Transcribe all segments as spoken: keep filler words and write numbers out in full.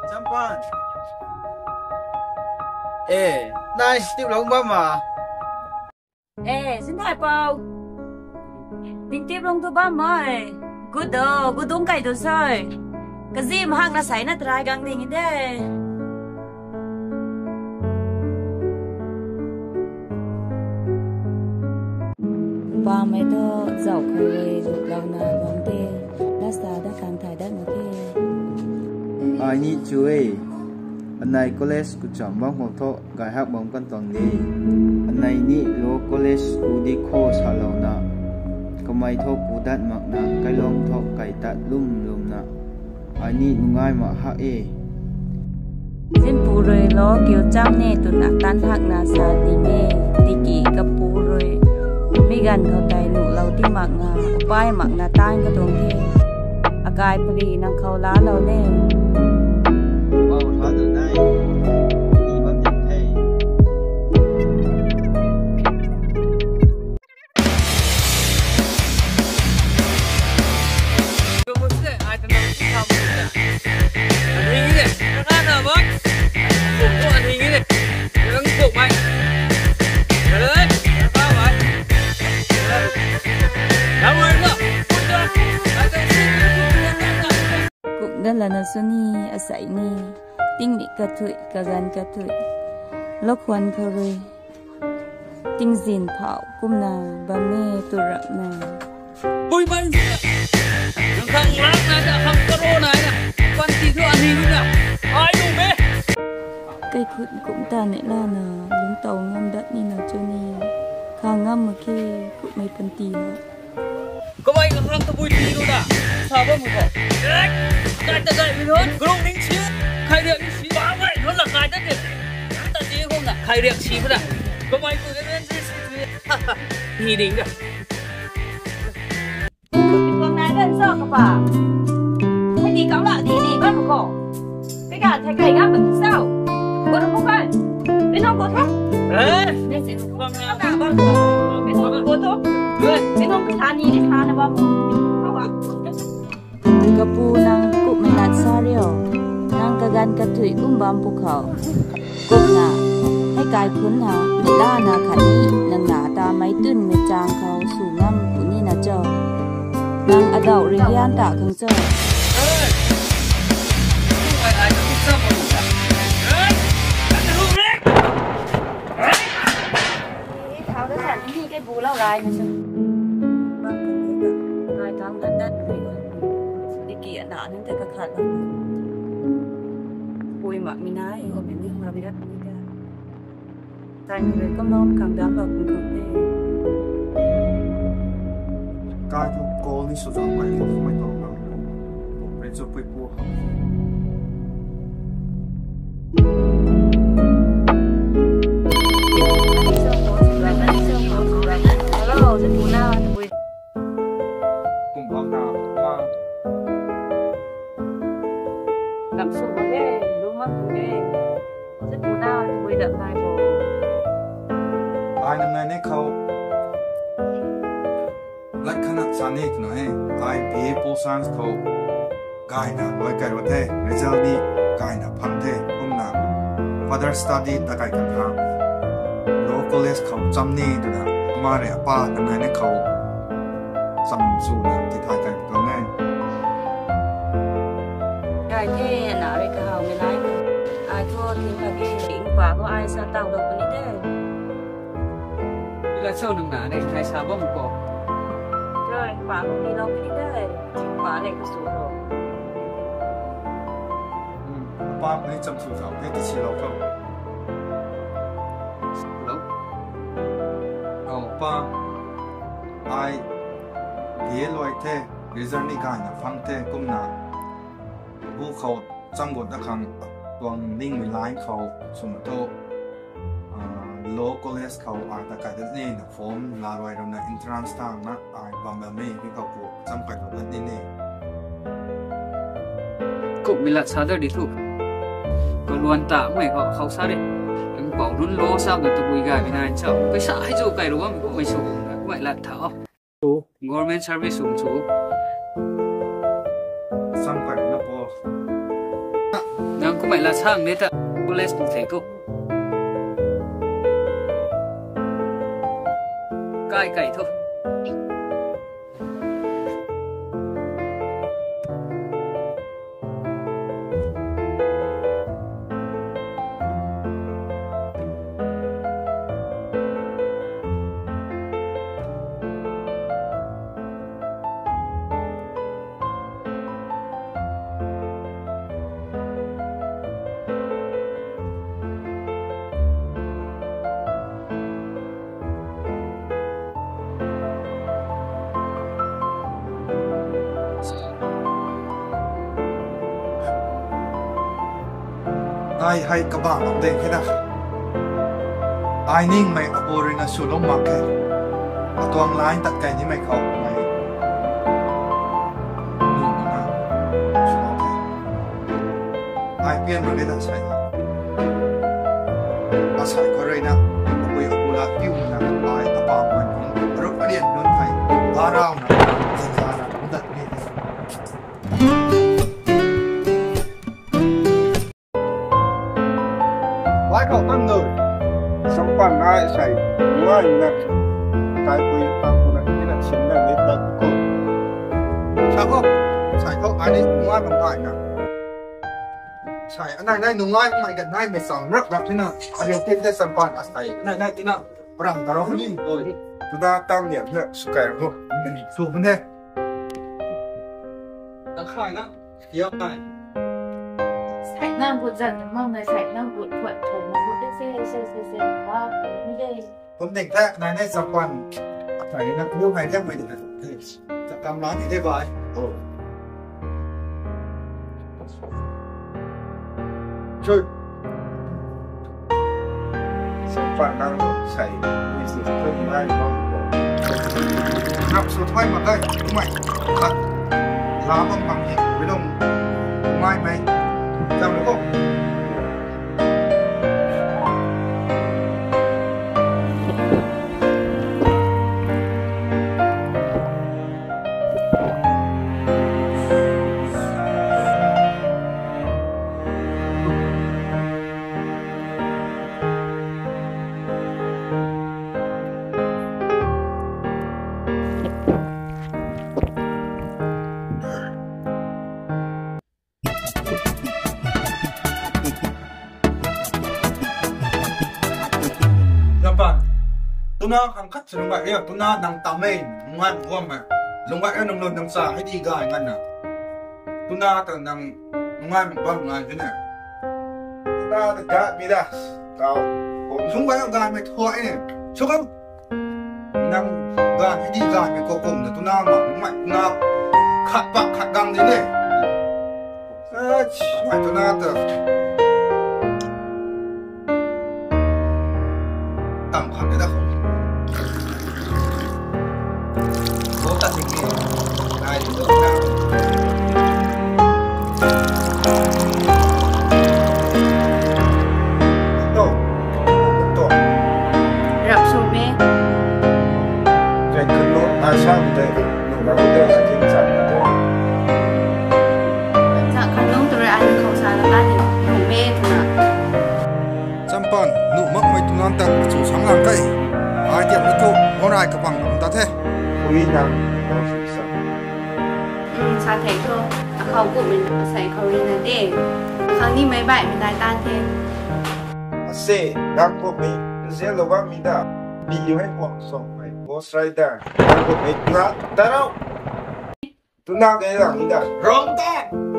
Champan. Ê, nice tiếp lông bấm mà. Ê, xin thầy bao. Mình tiếp lông tôi bấm rồi. Good đồ, good đúng cái đồ rồi. Cái gì mà hàng là sấy nó trai găng thì thế. Ba mấy đó dạo khơi được lâu na bóng tê. Đã xa đã khám thải đất mà thế. Ai nhị chú ấy. Anh này college của chồng bóng một thọ gái hát bóng con toàn đi. Anh này nhị lô college của đi khô xa lâu na. Có mấy thọ của đắt mặc na. Cái lông thọ cải tạt lùm lùm na. Ai nhị ngay mà hát ê. Xin bù rồi lo kiểu chăm nè tụi nạc tan hạc na xa tí mê. Tí kì cấp bù rồi. Mi ganเขาใจหนูเราที่หมักงาป้ายหมักนาต้านก็ตรงที่อากายปรีนางเขาล้าเราแน่ว้าวท้าตัวได้อีบัมยังไงก็มุสเล่ไอ้ตัวนั้นที่ทำเนี่ยอันนี้เนี่ยข้างหน้าบอสปลุกอันนี้เนี่ยต้องปลุกไปเลย đó là nó số ni ở sải ni tinh bị cật thụi cả gan cật thụi lốc quan khơi rồi tinh dìn phạo cũng là bà mê tụ rậm nè ui bạn thằng thằng lát này đã thằng caro này nè quan gì thôi anh hình nè ai đủ mê cây khụt cũng ta nãy là nè lúng tàu ngâm đất ni nào cho ni khao ngâm mà khi khụt mấy phần tì nữa có mấy cái thằng tao vui tí luôn à sao không một cỏ cái ta dậy mình hơn gồm nính xíu khai điện nính xíu quá vậy nó là khai tất điện ta tí không là khai điện xíu thôi à có mấy cái cái bên xíu thì đỉnh được con này gần sợ các bà hay đi cáo lại đi đi bắt một cỏ cái cả thầy cày ngáp bằng sao có được không phải bên ông có thuốc đấy bên sẽ không nào cả bao bên ông có thuốc bên ông cứ thà đi đi thà là bao không ạ Kapu nang kup menat sario nang kagan katui umbam pukau kup na hai kai khun na mila na khani nang na ta mai tun me chang khau su ngam kuni na cho nang adau rian ta khang cho ai ai cũng sao mà đủ cả đấy anh ta hung đấy tháo cái sản đi cái bù lâu lại nữa chứ hai tháng đất đất rồi kia nọ nên tôi có thật lắm vui mà mình nói hôm nay mình làm rất nhiều cái thành người có mong cảm giác là cũng không thể cái chỗ cô đi sửa sang cái không phải đâu đâu bây giờ phải mua hàng hello rất buồn nào vui cùng bóng nào cảm xúc có ghê đúng không ghê rất buồn nào vui đậm lại bộ ai năm nay này khâu lại khả năng sáng nay tụi nó hay ai bê bố sáng khâu cái nào nói cái vấn đề result đi cái nào phẳng thế hôm nào further study ta cái cần hàng local college khâu chăm ni tụi nó mà này ba năm nay này khâu chăm su là thì thay cái đó ngay cái thế nào đấy cả hậu mình nói ai thua thì là cái định quả của ai sao tạo được cái thế là sao đừng nã này hay sao bông cổ rồi quả của đi đâu cái thế quả này cái số rồi ba mấy chăm su sao cái thì chỉ lâu không lâu oh ba ai bia loại thế result đi cái nào phẳng thế cũng nàoผู้เขาจำกดตะขังตวงนิ่งเวลาเขาสมมติโลกอเลสเขาอาจจะกลายเป็นนี่นะฟอร์มลาไว้ตรงนั้นอินทรานสตางนะไอ้บางแบบนี้ที่เขาปลูกจำกัดแบบนี้นี่ cũng mình là sao được đi thu có luôn tạ mày họ không sao đấy anh bảo luôn lô sao người ta bùi gài bên này chợ cái sợ hay dù cái đúng không cũng phải xuống vậy là thảo government service xuống chú จำกัดนะพอ đang cũng mày là sang đấy ta có lẽ cũng thấy thôi cay cay thôi ai hay các bạn làm đây thế nào ai ninh mày ở bồi là sửa lông mặc cái ở toàn lái tất cả những mày không mày đủ mà nào sửa lông cái ai biết rồi đấy là sai à sai có rồi nè ở bồi ở bồi là yêu nè ai ở bao mày không rất là điên luôn phải ba rau nè dần dần là cũng đặt đi lái cậu tăng người sống quan ai xảy ngoài nè cái quy tăng của nó là chính là đến tận cùng sao không xảy không ai đi ngoài bằng ngoài nè xảy anh này này nung ngoài mày gần này mày sống rất đẹp thế nào ở điều kiện thế sản phẩm à xảy này này thế nào bằng cái đó đi rồi chúng ta tăng điểm nữa sức khỏe không mình xuống vấn đề đã khai đó yêu này sải nam buồn dần mong này sải nam buồn thuận thời mà buồn đứt xe xe xe xe hoa mới đây ผมเด็กแท้นายในสักวันใส่นักลูกใครแท้ไม่ได้จะกำลังที่ได้บ่อยช่วย sống quan năng xảy vì sự thương ai không นับสุดท้ายมาได้ทำไมขัดลาบังบังหิไปลงไม่ไหมจำหรือเปล่าตัวน่าขังคัดสนุกแบบนี้ตัวน่าดังตามเองงานว่าไหมลงไปแล้วน้ำนนน้ำสาให้ดีกายงั้นน่ะตัวน่าแต่ดังงานบางงานที่ไหน chúng ta tất cả bị đá cao สงไปเอางานไม่ทั่วไอ้เนี่ยชุกนั่งงานให้ดีกายไม่โกงแต่ตัวน่าหมักไม่ตัวน่าขัดปากขัดดังเลยเนี่ยไม่ตัวน่าแต่ต่ำขัดได้แล้วรับชมไหม cái cơn lũ ai sang đây nụ nó đều là chính xác đấy จากขนมตัวอันของสารละกันของเมธนะจำปอนหนูมักไม่ตุนันแต่จู่สองหลังใกล้ไอเดียมันก็อะไรกับบังตาเท่ quy năng nó sự sống อืมชาไทยก็เขากลุ่มเป็นใส่เขาเรียนนั่นเองครั้งนี้ไม่บ่ายไม่ได้ต้านเทน sẽ đang có mình sẽ là vang mình đã bị yêu hay quảng sống phải boss rider đang có mình là ta đâu tôi nào cái là mình đã ร้องแต้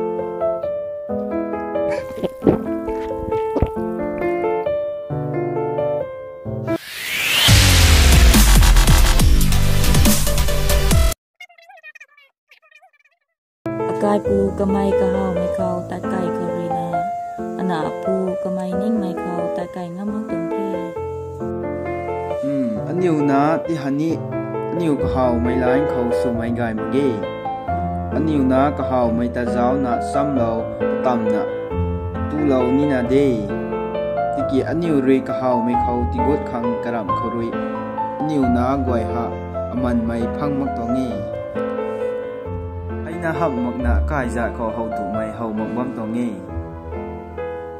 กายปูกะไมกะเฮาไม่เข้าตัดไก่คารีนาอนาปูกะไมนิ่งไม่เข้าตัดไก่งะมังตรงเทอืมอันนิวนะที่ฮันนี่อันนิวก็เฮาไม่ล้านเขาสู่ไม่ไกลมาเกอันนิวนะก็เฮาไม่ตาเจ้านะซ้ำเราต่ำนะตูเรานี่นะเดที่กี่อันนิวเรก็เฮาไม่เขาที่กดขังกระรำเขารุยอันนิวนะกวยฮะมันไม่พังมักตัวงี้ไอ้นะหับมักนะกายจะเขาเฮาถูกไม่เฮามักบ้ำตัวงี้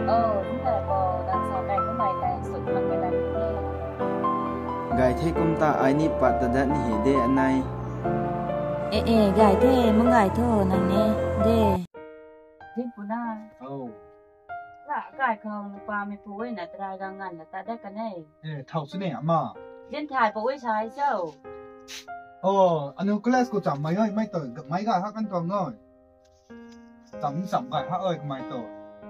ờ đúng rồi bò đang sau này có mày này sụt bằng cái này đi gai thế công ta ai ni pat ta dat ni he de anai ê ê gai thế muốn gai thôi nàng nè de din puna oh là gai không qua mày phụ ấy là ta đang ngăn là taได้กันnày เอ้เท่าสิเนี่ยอามา dinถ่ายphụ ấy sai sao โอ้อันนี้ก็เลสกูจำไม่ได้ไม่ตื่นกับไม่กล้าฮักกันตัวง่อยจำจำกล้าฮักเอ้ยไม่ตื่น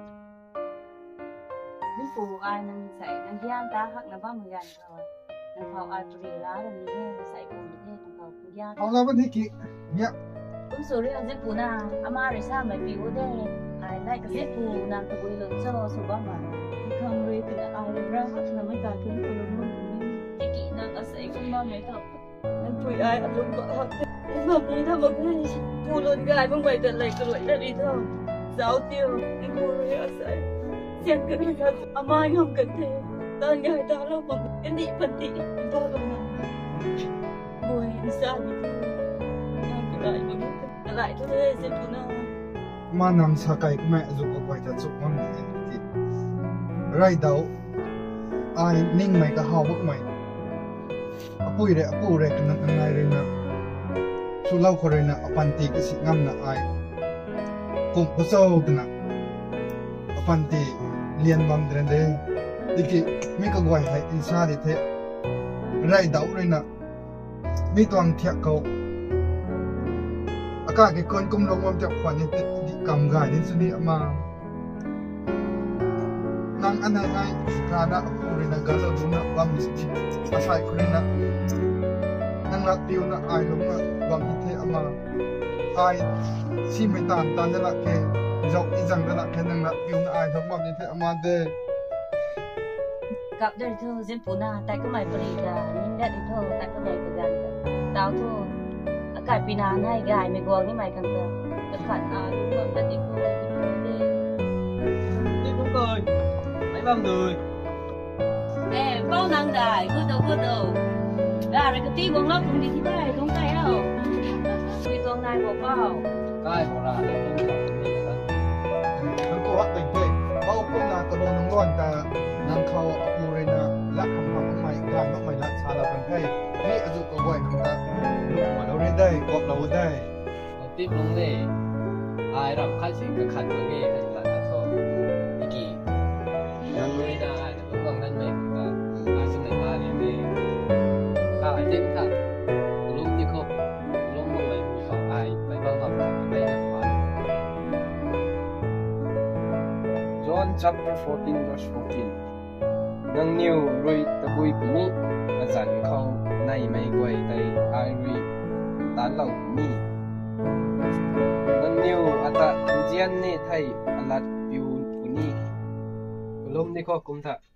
din phụ ai nàng sai nàng hiền ta hắc là bao người gần rồi nàng học ai free lá rồi như thế sai cùng như thế nàng học cũng hiền เอาแล้ววันที่กี่เนี่ย cũng số lượng din phụ na ama rồi sao mày biểu thế ai lại cái din phụ nàng tự vui lớn cho số bao mà không rồi thì ai ra hắc là mấy cái cũng còn luôn cái kỹ năng ở sai cũng bao mấy thằng nàng vui ai ở luôn có hắc mà đi thằng một cái phụ luôn gái không phải cần lại cái loại đó đi thôi giáo tiêu đi phụ rồi ở sai chẳng cần là ama không cần thế ta ngài ta lâu mà cái đi phần đi to luôn mà buổi sao như thế nàng cái lại mà cái lại thôi sẽ phụ nào มานังสกายก็ไม่จุกไปจะจุกมันเนี่ยที่ไรเดาไอ้นิ่งไม่ก็หาวบุกไม่อปุยเรอปุยเรกันนั่งไงเรนะสุเล่าคนเรนะอปันติก็สิงามนะไอ้กุมพุโซกันนะอปันติเลียนบังเดินเดดิกิมีก็ไหวให้อินซาดิเทไรเดาเรนะมีตัวอังเทียเขาอากาศกี่คนกุมลงมันจะควันนี่ดิกำกายนี่สุนีมานั่งอันไหนไงการนักพูดนะการเล่าดูนะบางสิ่งอาศัยคนนะนั่งรักดิวนะไอ้ลงนะบางทีเทอมาไอ้ซีไม่ตานตานจะละแค่จอกอีจังจะละแค่นั่งรักดิวนะไอ้ลงบางทีเทอมาเด gặp đây thôi dân phụ na tại cái mày free là nhưng đã đi thôi tại cái mày cái gần tao thôi cái pina này gài mày quăng cái mày càng cơ tất cả à đúng rồi đã đi thôi đi đúng rồi mấy băm rồi ê bao năng đài cứ đâu cứ đâu ra rồi cái tí quăng lót cũng đi thế này đúng cái đâu quy tuần này của bao cái của là để đúng rồi ทั้งตัวเป็นเพื่อนเบ้าพวกนากระโดดน้องร้อนแต่นางเขาปูเรนะละคำคำใหม่กลายมาใหม่ละชาลาเป็นไทยนี่อาจุกเอาไว้คำละลูกหัวเราได้กบเราได้ tiếp luôn đi ai làm khách sĩ cái khăn cái gì hay là ta thôi cái gì yang người ta ai cũng còn đang mệt ta ai xong này ba liền đi ta lại tiếp ta lúc đi không lúc mà mình có ai phải bao học cái này là phải John chapter fourteen verse fourteen nang new rui ta bui pini a zan khau nai mai gwai tai ai rui ta lau ni nang new ata jian ne thai alat piu puni lom ni kho kum tha